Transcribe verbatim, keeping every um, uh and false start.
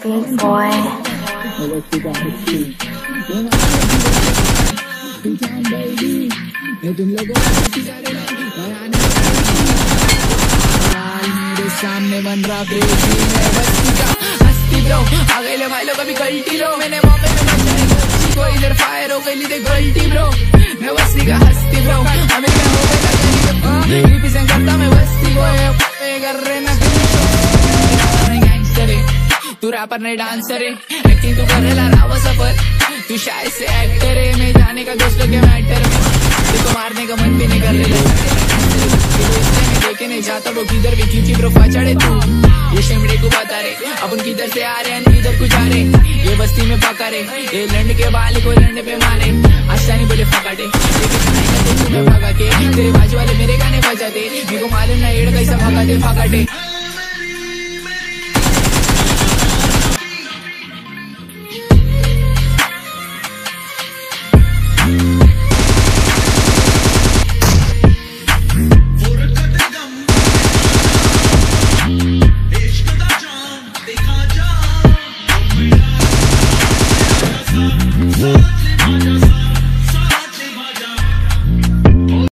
big boy. सामने बन रहा हस्ती ब्रो आ गए भाई लोग अभी गलती लो मैंने मौके पे बचाई को इधर फायर हो गई थी गलती ब्रो मैं बस्ती का हस्ती ब्रो हमें क्या हो गया रिप्रेजेंट करता मैं बस्ती को कर रहे ना गैंगस्टर है तू रैपर नहीं डांसर है एक्टिंग तू कर रहा राव सफर तू शायद से एक्टर है मैं जाने का दोस्तों के मैटर देखो मारने का मन भी नहीं कर रहे देखे नहीं जाता वो किधर भी क्योंकि प्रोफा चढ़े तू ये शेमड़े को बता रे अपन किधर से आ रहे हैं किधर को जा रहे ये बस्ती में पका रे ये लंड के बाल को लंड पे मारे आशानी बोले फकाटे मैं भागा के तेरे बाजू वाले मेरे गाने बजाते मेरे को मालूम ना एड़ कैसा भगाते फकाटे